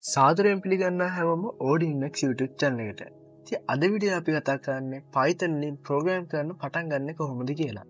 සාදරයෙන් පිළිගන්න හැමෝම ODinX YouTube channel එකට. ඉතින් අද වීඩියෝ අපි කතා කරන්නේ Python වලින් ප්‍රෝග්‍රෑම් කරන්න පටන් ගන්න කොහොමද කියලා.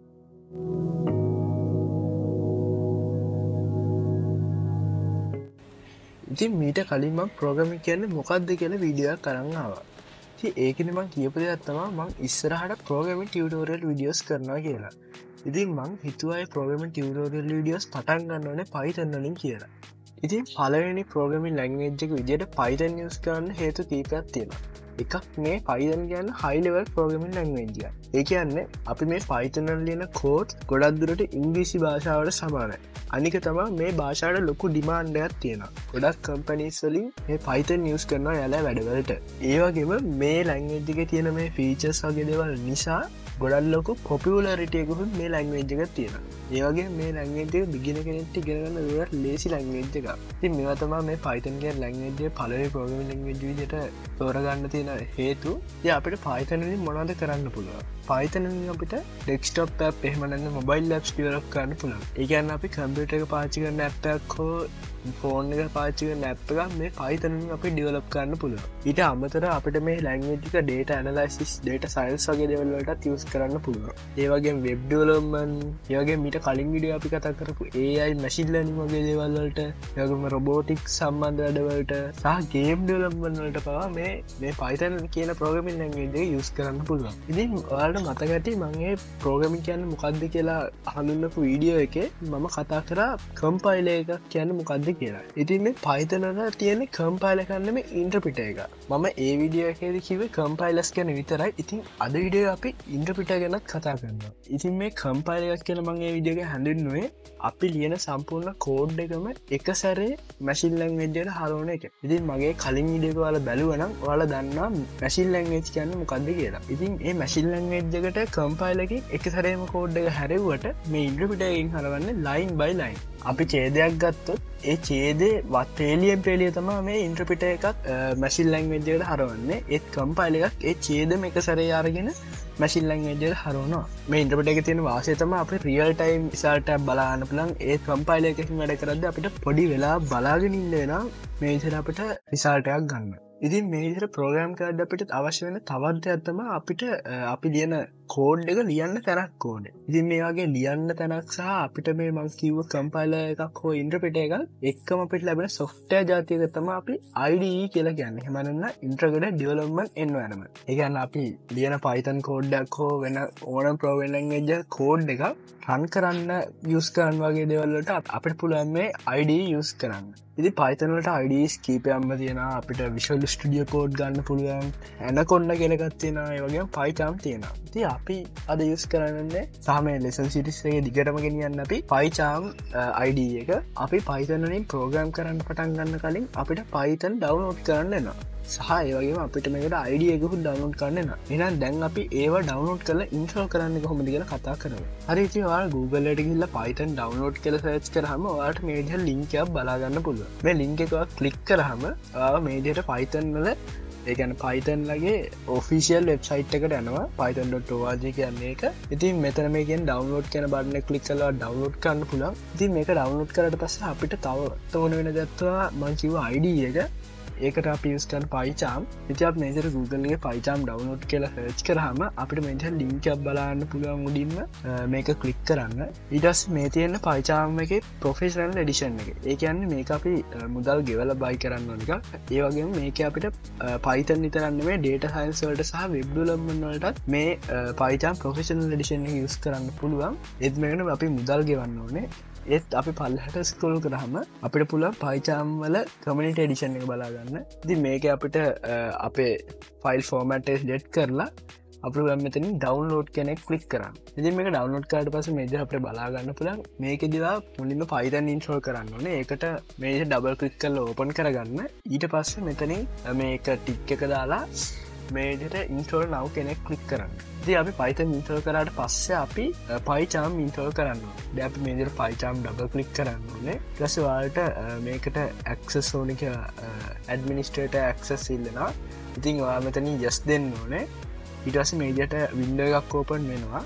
ඉතින් මීට කලින් මම ප්‍රෝග්‍රෑමින් කියන්නේ මොකක්ද කියලා වීඩියෝ එකක් අරන් ආවා. ඉතින් ඒකනේ මම කියපු දෙයක් තමයි මම ඉස්සරහට ප්‍රෝග්‍රෑමින් ටියුටෝරියල් වීඩියෝස් කරනවා කියලා. ඉතින් මම හිතුවා ඒ ප්‍රෝග්‍රෑමින් ටියුටෝරියල් වීඩියෝස් පටන් ගන්න ඕනේ Python වලින් කියලා. ඉතින් පලවෙනි ප්‍රෝග්‍රමින් ලැංග්වේජ් එක විදිහට Python use කරන්න හේතු කීපයක් තියෙනවා. එකක් මේ Python කියන්නේ high level programming language එක. ඒ කියන්නේ අපි මේ Python වල ලියන code ගොඩක් දුරට ඉංග්‍රීසි භාෂාවට සමානයි. අනික තමයි මේ භාෂාවට ලොකු demand එකක් තියෙනවා. ගොඩක් companies වලින් මේ Python use කරනවා යාලා වැඩවලට. ඒ වගේම මේ language එකේ තියෙන මේ features වගේ දේවල් නිසා ගොඩක් ලොකු popularity එකකුත් මේ language එකේ තියෙනවා. ඒ වගේ මේ language එක beginner කෙනෙක්ට ඉගෙන ගන්න ගොඩක් ලේසි language එකක්. ඉතින් මේවා තමයි මේ Python කියන language එකේ පළවෙනි programming language විදිහට තෝරගන්න තියෙන හේතු. ඉතින් අපිට Python වලින් මොනවද කරන්න පුළුවන්? Python වලින් අපිට desktop app එහෙම නැත්නම් mobile apps develop කරන්න පුළුවන්. ඒ කියන්නේ අපි computer එක පාවිච්චි කරන app එකක් හෝ ෆෝන් එක පාවිච්චි කරන app එකක් මේ Python වලින් අපි develop කරන්න පුළුවන්. ඊට අමතරව අපිට මේ language එක data analysis, data science වගේ දේවල් වලටත් use කරන්න පුළුවන්. ඒ වගේම web development, ඒ වගේම ඊට කලින් වීඩියෝ අපි කතා කරපු AI, machine learning වගේ දේවල් වලට, ඒ වගේම robotics සම්බන්ධ වැඩවලට සහ game development වලට පවා මේ Python කියන programming language එක use කරන්න පුළුවන්. ඉතින් ඔයාලට මතක ඇති මම මේ programming කියන්නේ මොකක්ද කියලා හඳුන්වපු වීඩියෝ එකේ මම කතා කරා compiler එකක් කියන්නේ මොකක්ද කියලා. ඉතින් මේ Python වල තියෙන compiler එකක් නෙමෙයි interpreter එක. මම ඒ වීඩියෝ එකේදී කිව්වේ compilers ගැන විතරයි. ඉතින් අද වීඩියෝ අපි interpreter ගැනත් කතා කරනවා. ඉතින් මේ compiler එකක් කියලා මම මේ වීඩියෝ එකේ හඳුන්වුවේ අපි ලියන සම්පූර්ණ කෝඩ් එකම එක සැරේ machine language එකට හරවන එක. ඉතින් මගේ කලින් වීඩියෝ එක ඔයාලා බැලුවා නම් ඔයාලා දන්නවා machine language කියන්නේ මොකක්ද කියලා. ඉතින් මේ machine language එකට compiler එකකින් එක සැරේම කෝඩ් එක හැරෙව්වට මේ interpreter එකකින් හරවන්නේ line by line. අපි ඡේදයක් ගත්තොත් ඒ ඡේදේ වටේලියෙන් පෙළිය තමයි මේ ඉන්ටර්ප්‍රිටර් එකක් මැෂින් ලැන්ග්වේජ් එකට හරවන්නේ. ඒත් කම්පයිලර් එකක් ඒ ඡේදෙම එක සැරේ අරගෙන මැෂින් ලැන්ග්වේජ් එකට හරවනවා. මේ ඉන්ටර්ප්‍රිටර් එකේ තියෙන වාසිය තමයි අපේ රියල් ටයිම් රිසල්ට් එකක් බලන්න පුළුවන්. ඒ කම්පයිලර් එකකින් වැඩ කරද්දී අපිට පොඩි වෙලා බලාගෙන ඉන්න වෙනවා මේ විදිහට අපිට රිසල්ට් එකක් ගන්න. ඉතින් මේ විදිහට ප්‍රෝග්‍රෑම් කරද්දී අපිට අවශ්‍ය වෙන තවත් දෙයක් තමයි අපිට අපි ලියන කෝඩ් එක ලියන්න තැනක් ඕනේ. ඉතින් මේ වගේ ලියන්න තැනක් සහ අපිට මේ මම කිව්ව කම්පයිලර් එකක් හෝ ඉන්ටර්ප්‍රිටර් එකක් එක්කම අපිට ලැබෙන සොෆ්ට්වෙයාර් ජාතියක තමයි අපි IDE කියලා කියන්නේ. එහෙම නැත්නම් Integrated Development Environment. ඒ කියන්නේ අපි ලියන Python කෝඩ් එකක් හෝ වෙන ඕනම ප්‍රෝග්‍රෑමින් ලැන්ග්වේජ් එක කෝඩ් එකක් රන් කරන්න use කරන්න වගේ දේවල් වලට අපිට පුළුවන් මේ IDE use කරන්න. ඉතින් Python වලට IDEs කීපයක්ම තියෙනවා. අපිට Visual Studio Code ගන්න පුළුවන්. Anaconda කියලා එකක් තියෙනවා. ඒ වගේම PyCharm තියෙනවා. ඉතින් අපි අද use කරන්නේ සහ මේ lesson series එකේ දිගටම ගෙනියන්න අපි PyCharm IDE එක. අපි Python වලින් ප්‍රෝග්‍රෑම් කරන්න පටන් ගන්න කලින් අපිට Python download කරන්න වෙනවා. සහ ඒ වගේම අපිට මේකට IDE එකකුත් download කරන්න වෙනවා. එහෙනම් දැන් අපි ඒව download කරලා install කරන්නේ කොහොමද කියලා කතා කරමු. හරි ඉතින් ඔයාලා Google එකට ගිහිල්ලා Python download කියලා search කරාම ඔයාලට මේ විදිහට link එකක් බලා ගන්න පුළුවන්. මේ link එක ඔයා click කරාම ඔයාලා මේ විදිහට Python වල ඒ කියන්නේ Python ලගේ official website එකට යනවා. python.org කියන්නේ ඒක. ඉතින් මෙතන මේ කියන download කියන button එක click කරලා download කරන්න පුළුවන්. ඉතින් මේක download කරලා පස්සේ අපිට තව ඕන වෙන දේ තමයි මම කිව්වා IDE එක. ඒකට අපි use කරන PyCharm. ඉතින් අපි මේකට Google එකේ PyCharm download කියලා search කරාම අපිට මේකට link එකක් බලන්න පුළුවන් උඩින්ම මේක click කරන්න. ඊට පස්සේ මේ තියෙන PyCharm එකේ professional edition එක. ඒ කියන්නේ මේක අපි මුදල් ගෙවලා buy කරන්න ඕන එකක්. ඒ වගේම මේකේ අපිට Python විතරක් නෙමෙයි data science වලට සහ web development වලටත් මේ PyCharm professional edition එක use කරන්න පුළුවන්. ඒත් මේකට අපි මුදල් ගෙවන්න ඕනේ. ඒත් අපි පල්ලහට ස්ක්‍රෝල් කරාම අපිට පුළුවන් PyCharm වල community edition එක බලා ගන්න. ඉතින් මේක අපිට අපේ file format එක select කරලා අපිට මෙතනින් download කියන එක click කරන්න. ඉතින් මේක download කරාට පස්සේ මේ විදිහට අපිට බලා ගන්න පුළුවන්. මේකේදී මුලින්ම Python install කරන්න ඕනේ. ඒකට මේ විදිහට double click කරලා open කරගන්න. ඊට පස්සේ මෙතනින් මේක tick එක දාලා මේ විදිහට install now කෙනෙක් click කරන්න. ඉතින් අපි Python install කරාට පස්සේ අපි PyCharm install කරන්න ඕනේ. දැන් අපි මේ විදිහට PyCharm double click කරන්න ඕනේ. ඊට පස්සේ ඔයාලට මේකට access ඕනේ කියලා administrator access ඉල්ලනවා. ඉතින් ඔයා මෙතනින් yes දෙන්න ඕනේ. ඊට පස්සේ මේ විදිහට window එකක් open වෙනවා.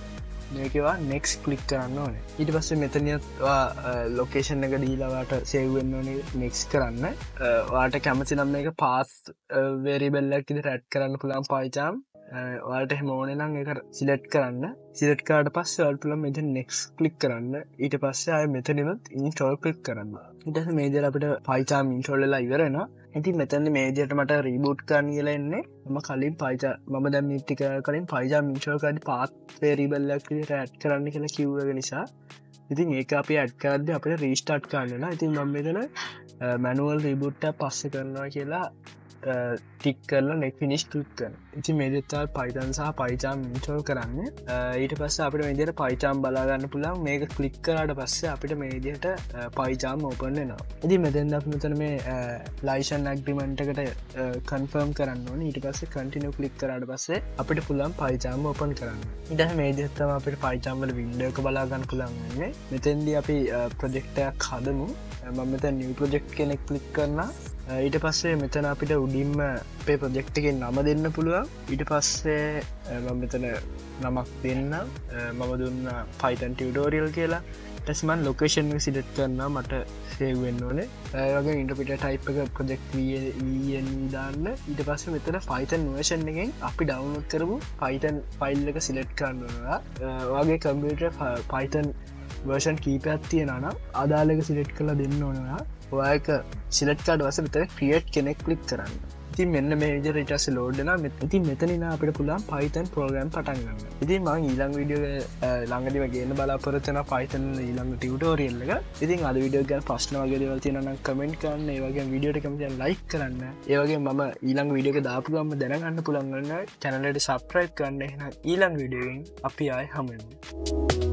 මේකවා නෙක්ස් කලික් කරන්න ඕන ඊට පස්සේ මෙතනවා ලොකේෂන් එක දීලවාට සේවෙන්න ඕනේ නෙක්ස් කරන්න වාට කැමති නම් එක පාස් වේරිබෙල්ලක්කිද රැට් කරන්න පුළන් පයිචාම් වාට හෙමෝනනම් එක සිලට් කරන්න සිලට්කාට පස්ස වල්පුල මෙත නෙක්ස් කලික් කරන්න ඊට පස්සේ අය මෙතනවත් ඉන්ස්ටෝල් කලික් කරන්න ඉටස මේජර අපිට පයිචාම් ඉන්ටෝල්ලලා ඉවරෙන ඇති මෙතැන්න මේජයට මට රීබෝට් කරන්න කියලා එන්නේ ම කලින් පයිචා මම දැම් මිට්ටික කලින් පයිජා මිංශෝකඩ පාත් වේරිබල්ලක් රැට් කරන්න කියලා කිව්වග නිසා ඉතින් ඒක අපි ඇඩ්කාරද අපට රීස්ටාට් කරන්නලා ඉතින් මම මෙතන මැනුවල් රීබුට්ට පස්ස කරනවා කියලා ටික් කරලා නෙක් ෆිනිස් ටුක්කන ඉති මේදතා පයිතන් සහ පයිචාම් මින්ටෝල් කරන්න ඊට පස්ස අපට මේදියට පයිචාම් බලාගන්න පුළන් මේක කලික් කරට පස්සේ අපිට මේදියට පයිචාම් ඕපන්නවා ඉදි මෙතැන් ද මෙතන මේ ලයිෂන් ඇක්ඩිමන්ටකට කන්ෆර්ම් කරන්න ඕන ඊට පස්සේ කටිනු කලික් කරට පස්සේ අපිට පුළන් පයිචාම් ඕපන් කරන්න ඉට මේදත්තම අපට පයිචාම්වල වින්ඩක බලාගන්න පුළන්න්නේ මෙතැන්දි අපි ප්‍රජෙක්ටයක් හදමු මමත නිව ප්‍රජෙක්් කෙනෙක් කලික් කරන්න ඊට පස්සේ මෙතන අපිට උඩින්ම අපේ ප්‍රජෙක්්ක නම දෙන්න පුළුවන් ඊට පස්සේ මෙතන නමක් දෙන්න මම දුන්න පයිතන් ටියටෝරියල් කියලා ටස්මන් ලොකේෂන් සිඩට් කරන්න මට සේවෙන්න ඕනේ වගේ ඉන්ටපිට ටයිප් එක ප්‍රජෙක්් දාන්න ඊට පස්ස මෙතන පයිතන් වර්ෂන් එකෙන් අපි ඩවුනොත් කරපු පයිතන් ෆයිල් එක සිලට් කරන්නවා වගේ කම්පියුට පයිතන් වර්ෂන් කීපයක් තියෙනන අදාලක සිලට් කළ දෙන්න ඕනවා ඔයක සිලට්කාඩ වස විතර ක්‍රියට් කෙනෙක් කලික් කරන්න ති මෙන්න මේජ ටස ලෝඩ්න ඉති මෙතනින අපට පුළන් පයිතන් ප්‍රෝග්‍රම් පටන්ගන්න ඉති මං ඊළං විඩියෝ ළඟදිම ගේන බලාපොරත්තන පයිතන් ඊළඟ ටියටෝරියල්ලක ඉතින් අද විඩියෝග ප්‍රශ්න වගේ තියන කමෙන්ට් කරන්න ඒවගේ විඩියට කමට ලයික් කරන්න ඒවගේ මම ඊළං විඩියක දාපුගම දැනගන්න පුළන්ගන්න චැනලට සප්‍රයි් කරන්න එන ඊළං විඩියෙන් අපි ආය හමෙන්